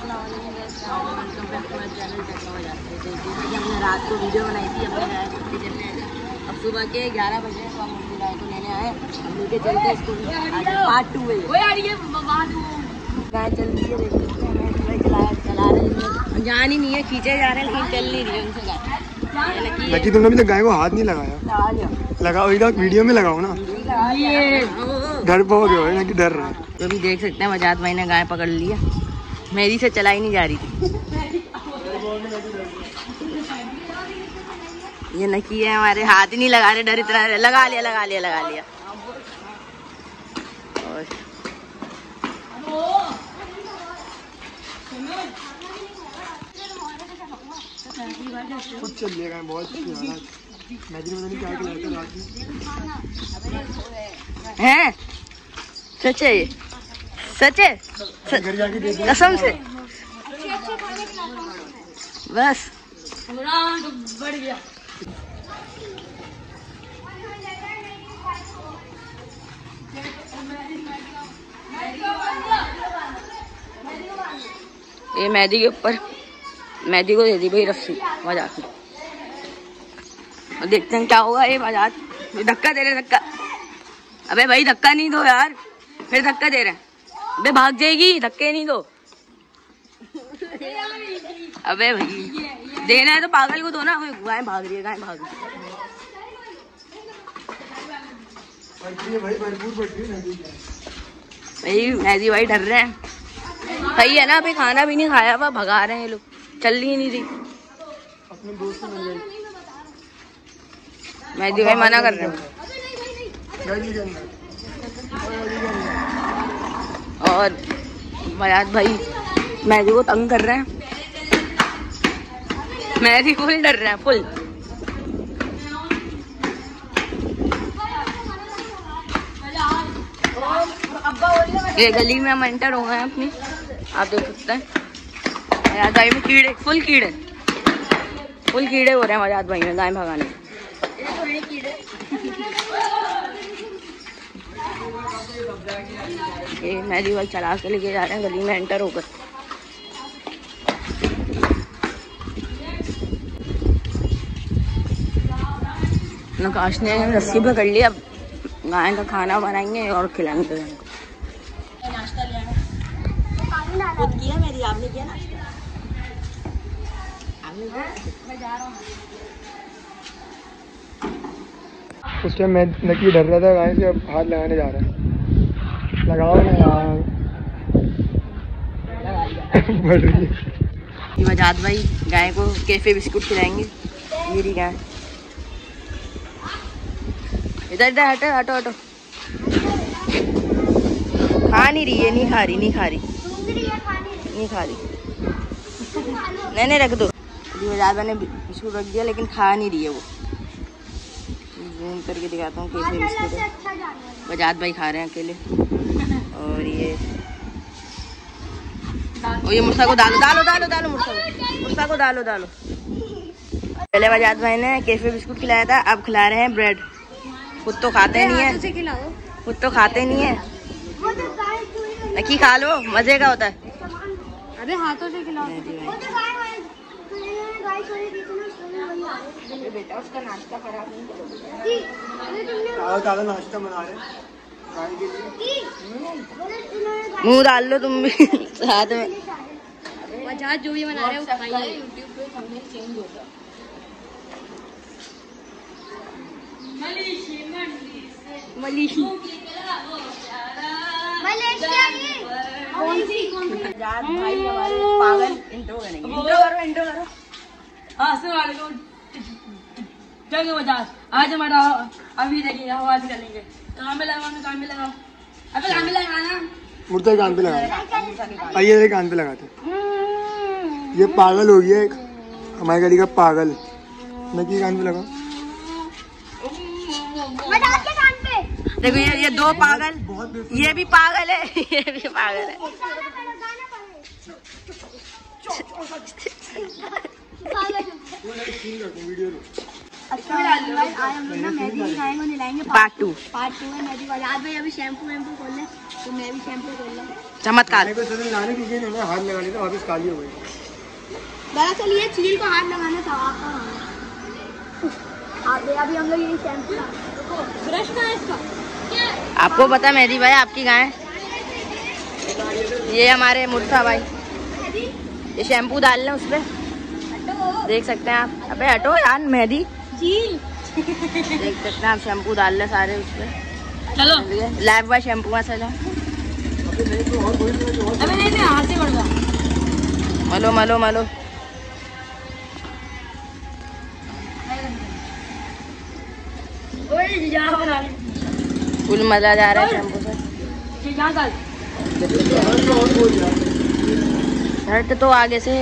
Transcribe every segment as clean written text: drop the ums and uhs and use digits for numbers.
हमने रात को वीडियो बनाई थी अपने गाय को चलने आए थे। अब सुबह के 11 बजे तो हम अपनी गाय को लेने आए, हम लेके चलते स्कूल। पार्ट 2 है गाय चल रही है, देख सकते हैं चला रहे हैं, जान ही नहीं है, खींचे जा रहे हैं लेकिन चल नहीं रही है उनसे गाय। लकी तुमने अभी तक गाय को हाथ नहीं लगाया। लगाओ इधर वीडियो में लगाओ ना, डर बहुत हो ना कि डर रहा है। तो भी देख सकते हैं वजात भाई ने गाय पकड़ लिया, मेरी से चलाई नहीं जा रही थी। ये नकी है हमारे, हाथ ही नहीं लगा रहे, डर इतना लगा लिया लगा लिया लगा लिया। और खुद चल लिया बहुत हैं, सच है ये, सच है कसम से बस बढ़ गया। ये मेहदी के ऊपर, मेहदी को दे दी भाई रस्सी बाजात में, और देखते हैं क्या होगा। ये बाजात धक्का दे रहे, धक्का, अबे भाई धक्का नहीं दो यार, फिर धक्का दे रहे हैं, अबे भाग जाएगी, धक्के नहीं दो। अबे भाई देना है तो पागल को दो ना, गाय भाग रही है, गाय भाग रही है भाई। मेहदी भाई डर रहे हैं, सही है ना, अभी खाना भी नहीं खाया हुआ, भगा रहे हैं ये लोग, चल ही नहीं रही। अपने दोस्त से मिल गई, मेहदी भाई मना कर रहे हैं। और बयात भाई मेहदी को तंग कर रहे हैं, मेहदी फुल डर रहे हैं, फुल। ये गली में हम एंटर हो गए हैं अपनी, आप देख सकते हैं। बयात भाई में कीड़े, फुल कीड़े हो रहे हैं बयात भाई में गाय भगाने। ये मेहदी भाई चला के लेके जा रहे हैं गली में एंटर होकर। नकाश ने रस्सी पकड़ लिया, अब गाय का खाना बनाएंगे और खिलाएंगे। नाश्ता ले आना खुद किया मेरी, आपने किया नाश्ता? आपने किया? मैं जा रहा हूँ। उस टाइम मैं नकी डर रहा था गाय से, अब हाथ लगाने जा रहा है। लगाओ ना यार बढ़ रही है। वजात भाई गाय को कैफे बिस्कुट खिलाएंगे। ये रही गाय, इधर इधर हटो हटो हटो, खा नहीं रही है, नहीं खा रही नहीं रख दो। वजात भाई ने बिस्कुट रख दिया लेकिन खा नहीं रही है वो। जूम करके दिखाता हूँ कैसे बिस्कुट है। वजात भाई खा रहे हैं अकेले। और ये मुर्सा को डालो मुर्सा को डालो। पहले वजात भाई ने कैफे बिस्कुट खिलाया था, अब खिला रहे हैं ब्रेड। खुद तो खाते नहीं है, नकी खा लो, मजे का होता है। अरे हाथों से खिलाओ। बेटा उसका नाश्ता खराब नहीं करो, नाश्ता बना रहे मुँह डाल लो तुम भी साथ में। वजात जो भी बना रहे हैं वो खाइए। यूट्यूब पे थंबनेल चेंज होता है। मलेशिया कौन सी वजात भाई हमारे पागल इंट्रो करेंगे। इंट्रो करो। जय वजात, आज हमारा अभी देखिए आवाज करेंगे। काम में लगाओ। अबे काम में लगाना, मुर्दा कान पे लगा, आइए कान पे लगाते। ये पागल हो गया हमारी गली का पागल, नकी कान पे लगा। देखो ये दो पागल, ये भी पागल है, ये भी पागल है। पार्ट 2 है मेहदी। वजात भाई अभी शैम्पू खोल ले। तो मैं भी शैम्पू कर लूँ। चमत्कार। मेरे को सदन लाने क्योंकि इन्होंने हाथ लगा लिया था, वापस काली हो गई। दरअसल ये चील को हाथ लगाना था आपका। अभी हम लोग ये शैम्पू ब्रश का है इसका। आपको पता मेहदी भाई आपकी गाय, ये हमारे मुर्सा भाई, ये शैम्पू डाल लें उसपे, देख सकते हैं आप। अबे हटो यार मेहदी, चील देख सकते हैं आप, शैम्पू डाल लें सारे उसपे। चलो लैब वाला शैम्पू मसाला, अबे नहीं हाथ से बढ़ गया। मलो मलो मलो। फुल मजा जा रहा है शैम्पू से। हट तो आगे से।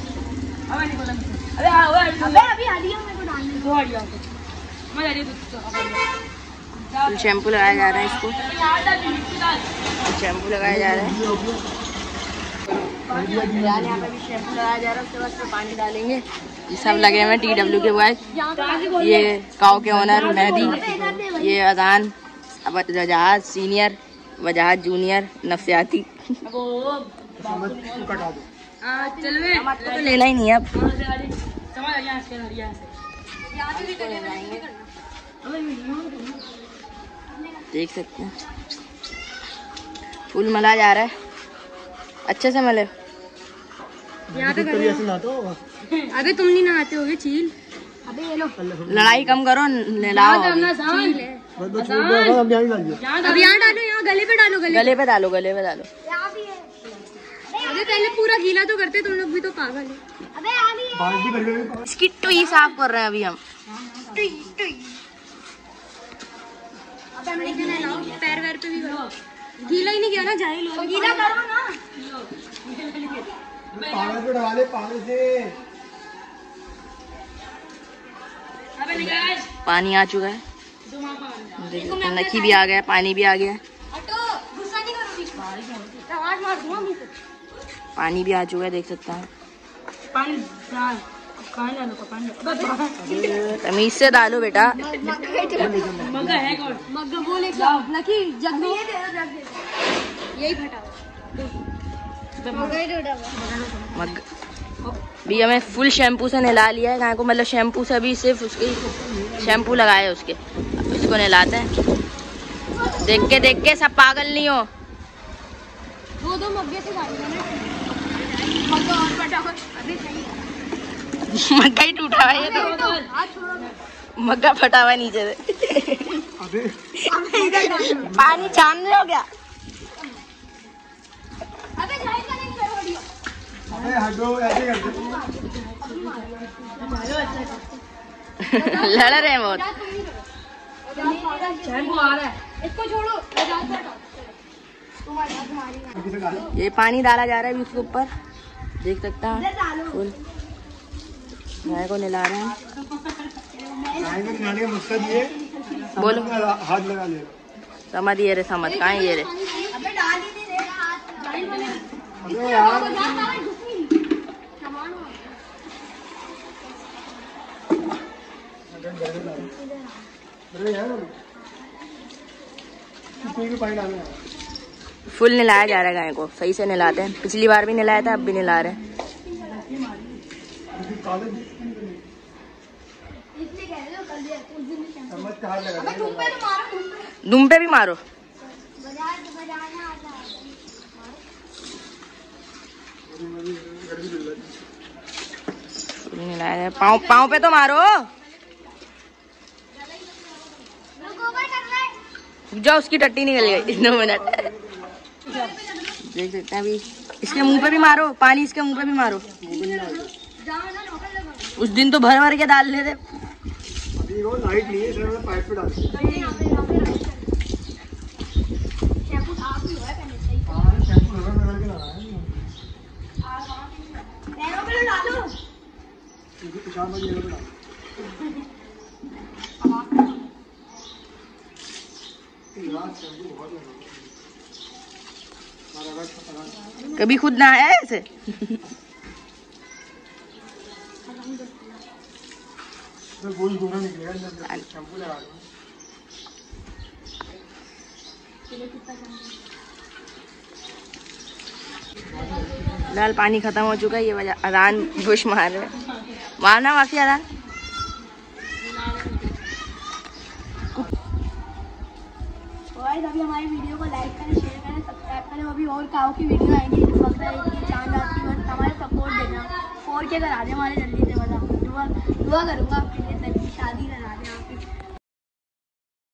अबे अभी हड्डियां मेरे को डालने दो। फुल शैम्पू लगाया जा रहा है इसको, शैम्पू लगाया जा रहा है यार, यहाँ पे भी शैम्पू लगाया जा रहा है। उसके बाद फिर पानी डालेंगे। ये सब लगे हुए TW के बॉयज, ये काव के ओनर मेहदी, ये अजान, वजाहत सीनियर, वजाहत जूनियर, नफसियाती। तो लेना ही नहीं है अब। देख सकते हैं फुल मला जा रहा है, अच्छे से मले। अबे तुम नहीं नहाते होगे चील। अबे ये लो लड़ाई कम करो, नहलाओ। अभी यहाँ डालो, यहाँ गले पे डालो, गले पे डालो, गले पे डालो। अबे पहले पूरा गीला तो करते, तुम लोग भी तो पागल है। बाल्टी इसकी टुई साफ कर रहे हैं अभी हम। पैर वैर पे भी करो, गीला ही नहीं किया ना, जाए लो गीला करो ना। पागल पे डाले, पागल से। पानी आ चुका है, देखो नखी भी आ गया, पानी भी आ गया, पानी भी आ चुका है, देख सकते हैं। तमीज से डालो बेटा। मग्गा बोले लकी जग दो, यही फटा मग भी हमें फुल शैम्पू से नहला लिया है गाय को, मतलब शैम्पू से अभी सिर्फ उसके शैम्पू लगाया है उसके। अब इसको नहलाते हैं। देख के सब पागल नहीं हो। दो मग्गे से डाल देना, मग्गा और फटाफट। अभी सही मग्गा ही टूटा हुआ है ये तो, मग्गा फटा हुआ है नीचे से। पानी छानने हो गया। अबे हटो, ऐसे करते। लड़ रहे हैं बहुत। इसको छोड़ो, ये पानी डाला जा रहा है अभी उसके ऊपर, देख सकता है फुल। गाय को नहला रहे हैं। गाय को नहलाने का मकसद ये, बोलो। हाथ लगा ले। समझ ये रे, समझ कहाँ है ये रे। अबे यार कोई भी पानी डालना है। फुल नहलाया जा रहा है गाय को, सही से नहलाते हैं। पिछली बार भी नहलाया था, अब भी नहला रहे हैं। दुम पे भी मारो। नहलाया है, पाँव पे तो मारो। जाओ, उसकी टट्टी निकल गई 2 मिनट। देख सकते हैं अभी इसके मुंह पे भी मारो पानी, इसके मुंह पे भी मारो। उस दिन तो भर के डाल लेते। अभी वो लाइट नहीं है, इसलिए पाइप पे डाल। कभी खुद ना आया ऐसे। गोल गोरा निकलेगा, शैम्पू लगा दो। फिलहाल पानी खत्म हो चुका है, ये वजह अजान बुश मार रहे मारना वाकई अजान। अभी हमारी वीडियो को लाइक करें, शेयर करें, सब्सक्राइब करें। अभी और काओ की वीडियो आएगी, चांद रात की, बस हमारे सपोर्ट देना। 4K करा दें हमारे जल्दी से, मतलब दुआ करूँगा आपके लिए, तभी शादी करा दें आपकी।